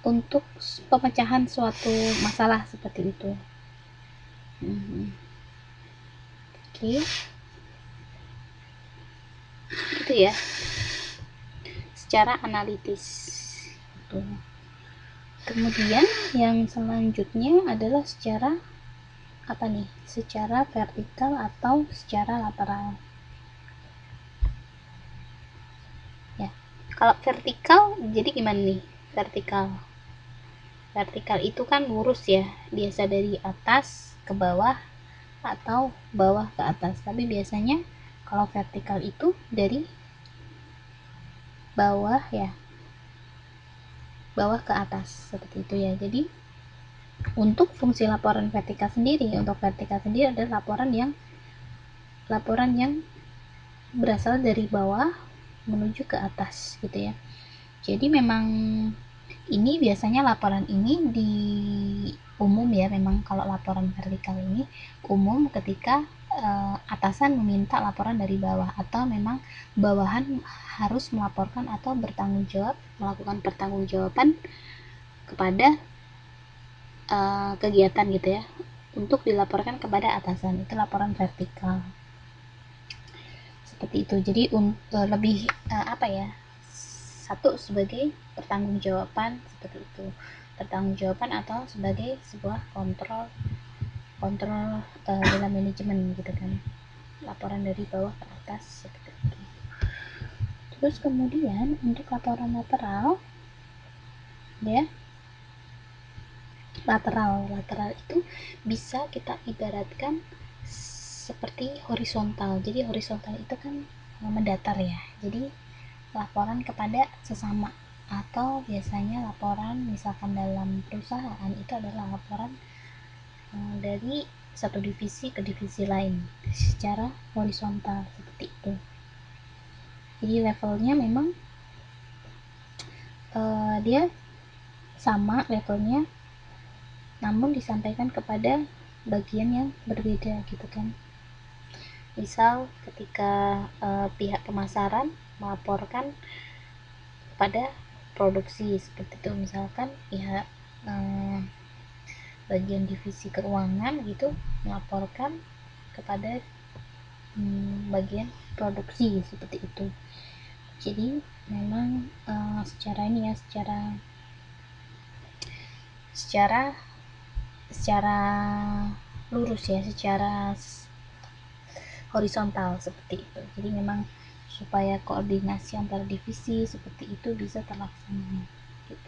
untuk pemecahan suatu masalah seperti itu. Oke. Itu ya. Secara analitis. Gitu. Kemudian yang selanjutnya adalah secara apa nih? Secara vertikal atau secara lateral. Ya. Kalau vertikal jadi gimana nih? Vertikal itu kan lurus ya, biasa dari atas ke bawah atau bawah ke atas. Tapi biasanya kalau vertikal itu dari bawah ya, bawah ke atas seperti itu ya. Jadi untuk fungsi laporan vertikal sendiri, adalah laporan yang berasal dari bawah menuju ke atas gitu ya. Jadi memang ini biasanya laporan ini di umum ya, memang kalau laporan vertikal ini umum ketika atasan meminta laporan dari bawah, atau memang bawahan harus melaporkan atau melakukan pertanggungjawaban kepada kegiatan gitu ya, untuk dilaporkan kepada atasan. Itu laporan vertikal seperti itu. Jadi lebih apa ya, satu sebagai pertanggungjawaban seperti itu, pertanggungjawaban atau sebagai sebuah kontrol dalam manajemen gitu kan, laporan dari bawah ke atas seperti itu. Terus kemudian untuk laporan lateral ya, lateral itu bisa kita ibaratkan seperti horizontal. Jadi horizontal itu kan mendatar ya, jadi laporan kepada sesama, atau biasanya laporan misalkan dalam perusahaan itu adalah laporan dari satu divisi ke divisi lain secara horizontal seperti itu. Jadi levelnya memang dia sama levelnya, namun disampaikan kepada bagian yang berbeda gitu kan. Misal ketika pihak pemasaran melaporkan pada produksi seperti itu, misalkan pihak bagian divisi keuangan gitu melaporkan kepada bagian produksi seperti itu. Jadi memang secara ini ya, secara lurus ya, secara horizontal seperti itu. Jadi memang supaya koordinasi antar divisi seperti itu bisa terlaksana gitu.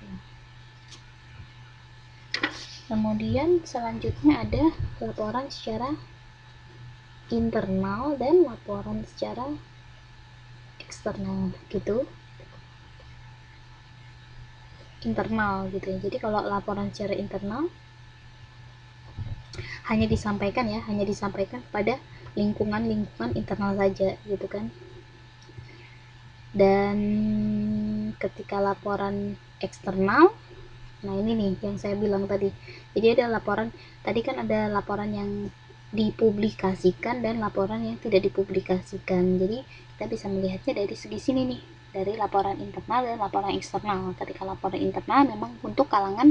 Kemudian selanjutnya ada laporan secara internal dan laporan secara eksternal gitu. Internal gitu ya. Jadi kalau laporan secara internal hanya disampaikan pada lingkungan internal saja gitu kan. Dan ketika laporan eksternal, nah ini nih yang saya bilang tadi, jadi ada laporan, tadi kan ada laporan yang dipublikasikan dan laporan yang tidak dipublikasikan. Jadi kita bisa melihatnya dari segi sini nih, dari laporan internal dan laporan eksternal. Ketika laporan internal memang untuk kalangan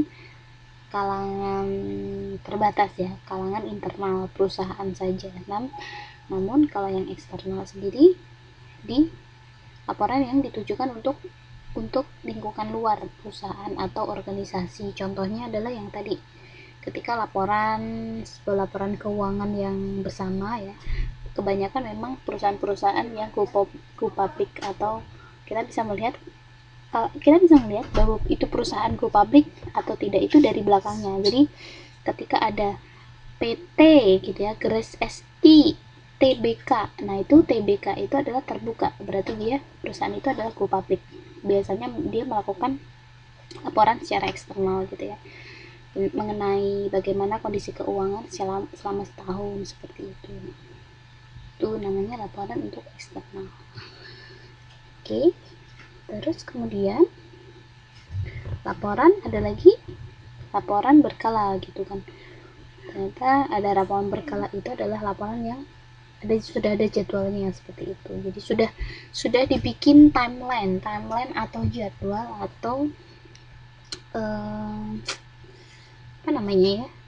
terbatas ya, kalangan internal perusahaan saja. Namun kalau yang eksternal sendiri di laporan yang ditujukan untuk lingkungan luar perusahaan atau organisasi. Contohnya adalah yang tadi, ketika sebuah laporan keuangan yang bersama ya, kebanyakan memang perusahaan-perusahaan yang go public, atau kita bisa melihat bahwa itu perusahaan go public atau tidak itu dari belakangnya. Jadi ketika ada PT gitu ya, Grace ST TBK. Nah, itu TBK itu adalah terbuka, berarti dia perusahaan itu adalah go public. Biasanya dia melakukan laporan secara eksternal gitu ya, mengenai bagaimana kondisi keuangan selama setahun seperti itu. Itu namanya laporan untuk eksternal. Oke. Terus kemudian laporan ada lagi laporan berkala gitu kan. Ternyata ada laporan berkala, itu adalah laporan yang sudah ada jadwalnya seperti itu. Jadi sudah dibikin timeline atau jadwal atau apa namanya ya,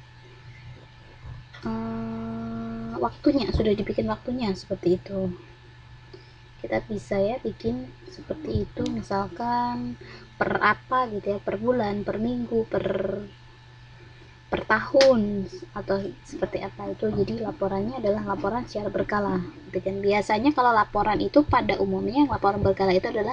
waktunya sudah dibikin waktunya seperti itu. Kita bisa ya bikin seperti itu, misalkan per apa gitu ya, per bulan, per minggu, per tahun, atau seperti apa itu. Jadi laporannya adalah laporan secara berkala gitu kan. Biasanya kalau laporan itu pada umumnya laporan berkala itu adalah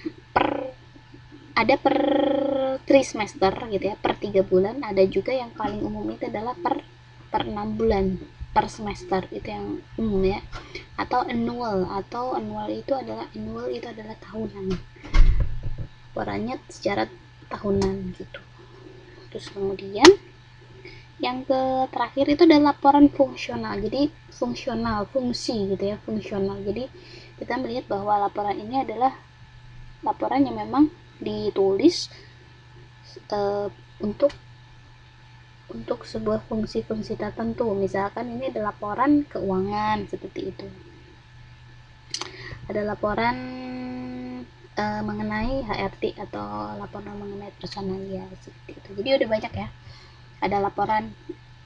ada per trimester gitu ya, per 3 bulan. Ada juga yang paling umum itu adalah per 6 bulan per semester, itu yang umum ya. Atau annual itu adalah tahunan, laporannya secara tahunan gitu. Terus kemudian yang terakhir itu adalah laporan fungsional. Jadi fungsi gitu ya, fungsional. Jadi kita melihat bahwa laporan ini adalah laporan yang memang ditulis untuk sebuah fungsi-fungsi tertentu. Misalkan ini ada laporan keuangan seperti itu. Ada laporan mengenai HRT atau laporan mengenai personalia seperti itu. Jadi udah banyak ya. Ada laporan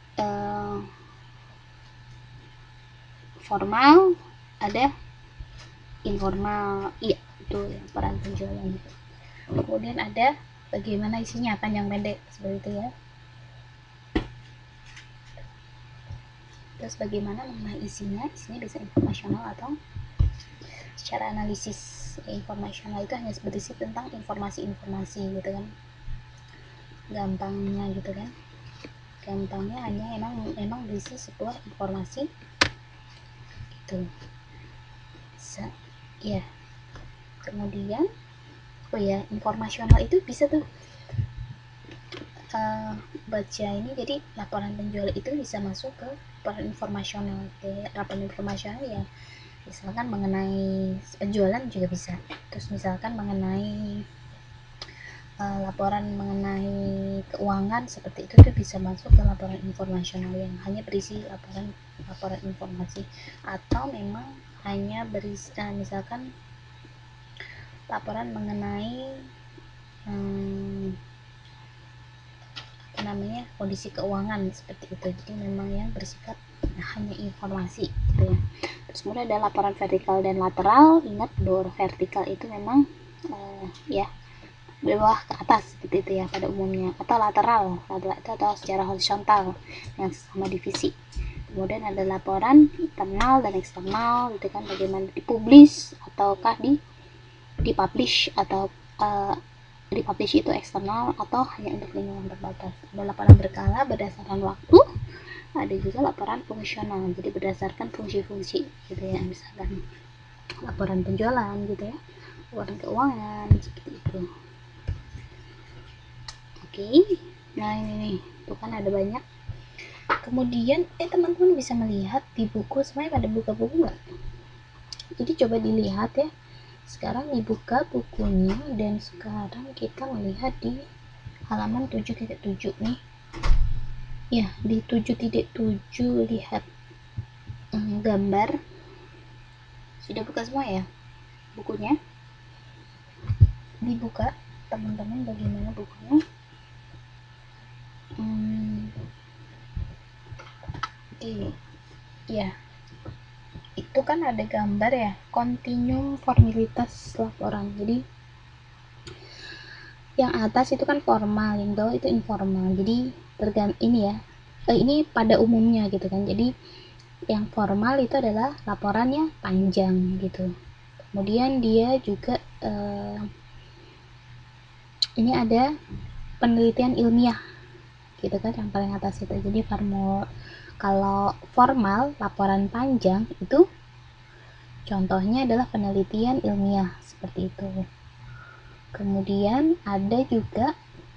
formal, ada informal, iya itu laporan penjualan. Kemudian ada bagaimana isinya, panjang pendek seperti itu ya. Terus bagaimana mengenai isinya bisa informasional atau secara analisis. Informasional itu hanya berisi tentang informasi-informasi gitu kan, gampangnya gitu kan, gampangnya hanya emang berisi sebuah informasi gitu. Bisa ya. Kemudian informasional itu bisa tuh baca ini. Jadi laporan penjualan itu bisa masuk ke laporan informasional. Laporan informasional ya misalkan mengenai penjualan juga bisa. Terus misalkan mengenai laporan mengenai keuangan seperti itu tuh bisa masuk ke laporan informasional yang hanya berisi laporan informasi. Atau memang hanya berisi misalkan laporan mengenai kondisi keuangan seperti itu. Jadi memang yang bersifat hanya informasi gitu ya. Terus kemudian ada laporan vertikal dan lateral. Ingat bahwa vertikal itu memang ya bawah ke atas seperti itu ya pada umumnya, atau lateral itu atau secara horizontal yang sama divisi. Kemudian ada laporan internal dan eksternal gitu kan, bagaimana dipublish ataukah dipublish atau dipublish itu eksternal atau hanya untuk lingkungan terbatas. Ada laporan berkala berdasarkan waktu, ada juga laporan fungsional, jadi berdasarkan fungsi-fungsi gitu ya, misalkan laporan penjualan gitu ya, laporan keuangan seperti itu. Oke, nah ini nih tuh kan ada banyak. Kemudian teman-teman bisa melihat di buku, semuanya pada buka buku nggak? Jadi coba dilihat ya. Sekarang dibuka bukunya dan sekarang kita melihat di halaman 7.7 nih. Ya, di 7.7 lihat gambar. Sudah buka semua ya bukunya? Dibuka teman-teman, bagaimana bukunya? Ya, itu kan ada gambar ya, kontinum formalitas laporan. Jadi yang atas itu kan formal, yang bawah itu informal. Jadi ini ya, ini pada umumnya gitu kan. Jadi yang formal itu adalah laporannya panjang gitu. Kemudian dia juga ini ada penelitian ilmiah gitu kan, yang paling atas itu. Jadi kalau formal laporan panjang itu contohnya adalah penelitian ilmiah seperti itu. Kemudian ada juga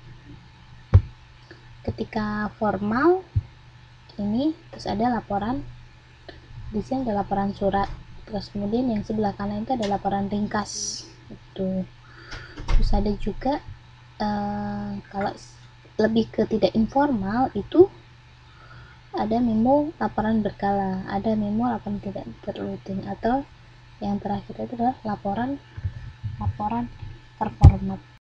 ketika formal ini, terus ada laporan, di sini ada laporan surat, terus kemudian yang sebelah kanan itu ada laporan ringkas itu. Terus ada juga kalau lebih ke tidak informal itu ada memo laporan berkala, ada memo laporan tidak terrutin, atau yang terakhir itu adalah laporan terformat.